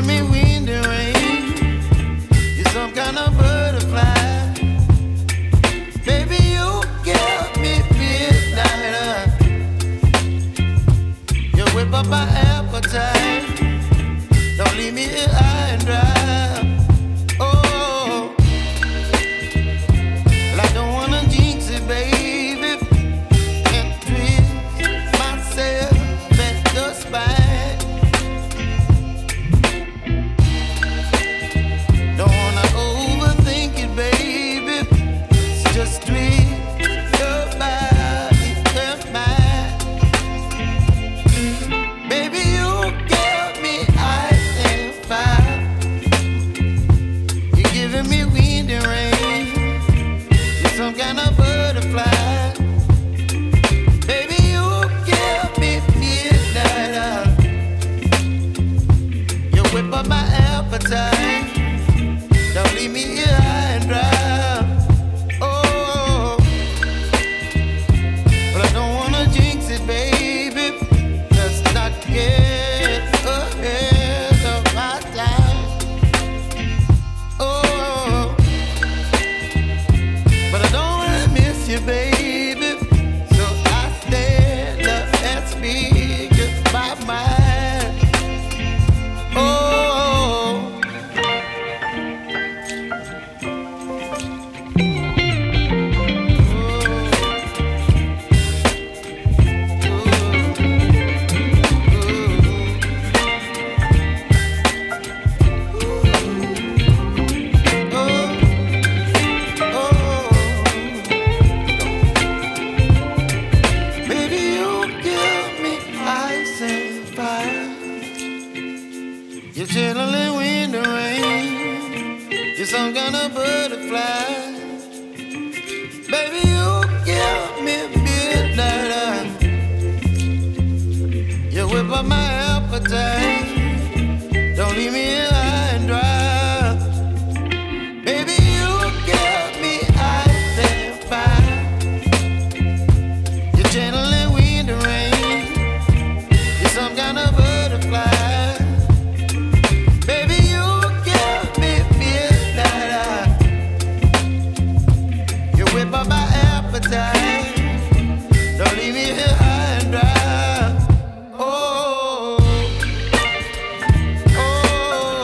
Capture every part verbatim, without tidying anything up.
giving me wind and rain. You're some kind of butterfly. Baby, you give me midnight. You whip up my appetite. Don't leave me here high and dry. Oh, well, I don't wanna jinx it, baby, and twist myself at the spine. Don't wanna overthink it, baby. It's just twist your body and mine. Baby, you give me ice and fire. You're giving me wind and rain. You're some kind of butterfly. Baby, you give me midnight. You whip up my appetite. Don't leave me here high and dry. Oh, but I don't wanna jinx it, baby. Let's not get ahead of my time. Oh, but I don't wanna miss you, baby. So I stand up and speak just my mind. Oh. Baby, you give me ice and fire. You're chilling wind and rain. You're some kind of butterfly. Baby, you give me midnight. You whip up my appetite. Don't leave me here high and dry. Baby, you give me ice and fire. You're channeling wind and rain. You're some kind of butterfly. Baby, you give me midnight. You whip up my appetite. Don't leave me here high and dry. Oh, oh,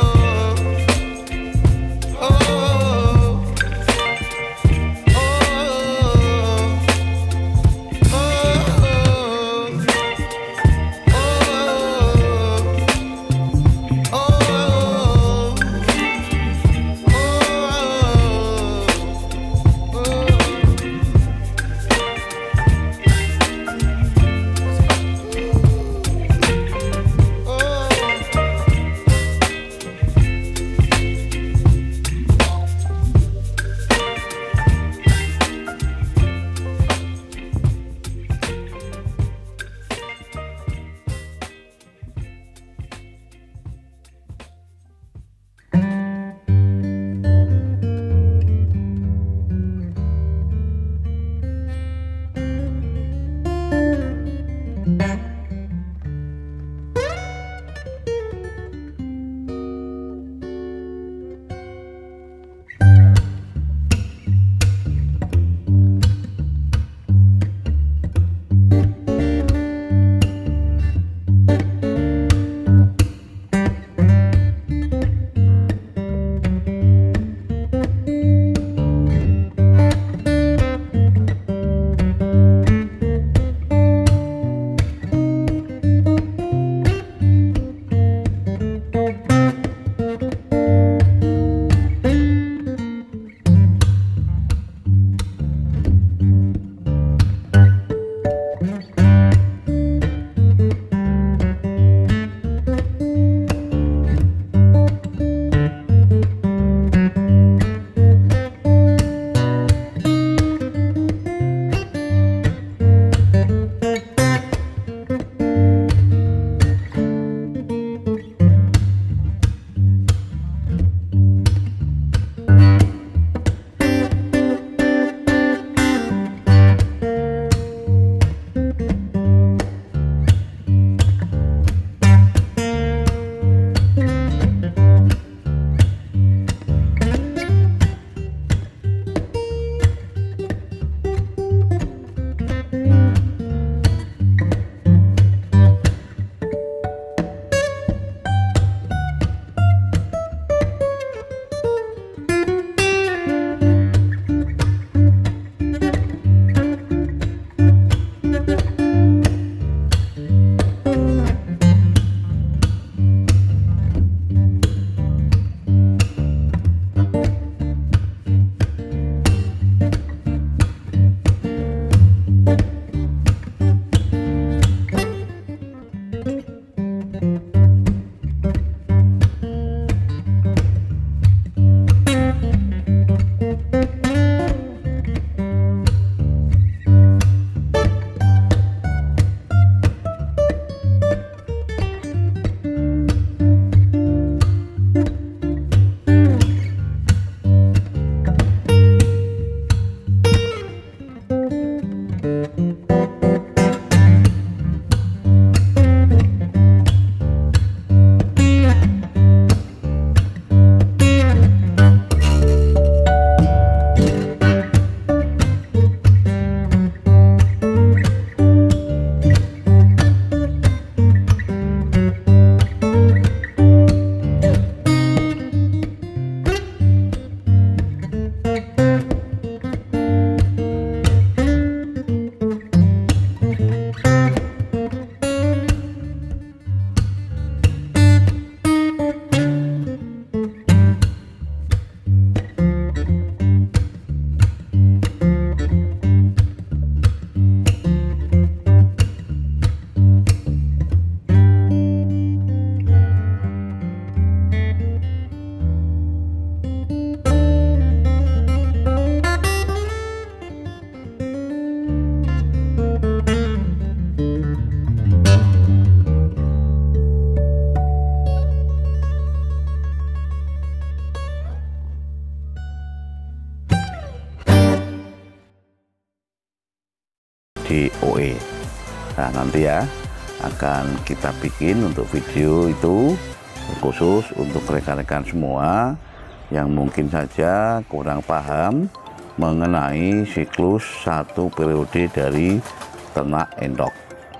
D O E. Nah, nanti ya akan kita bikin untuk video itu khusus untuk rekan-rekan semua yang mungkin saja kurang paham mengenai siklus satu periode dari ternak entok.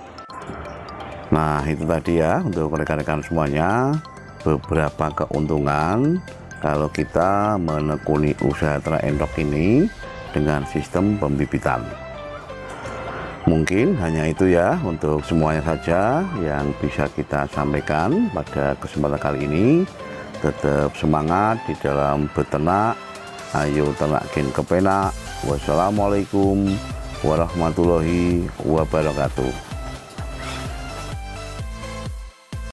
Nah, itu tadi ya untuk rekan-rekan semuanya beberapa keuntungan kalau kita menekuni usaha ternak entok ini dengan sistem pembibitan. Mungkin hanya itu ya untuk semuanya saja yang bisa kita sampaikan pada kesempatan kali ini. Tetap semangat di dalam beternak. Ayo ternak gen kepenak. Wassalamualaikum warahmatullahi wabarakatuh.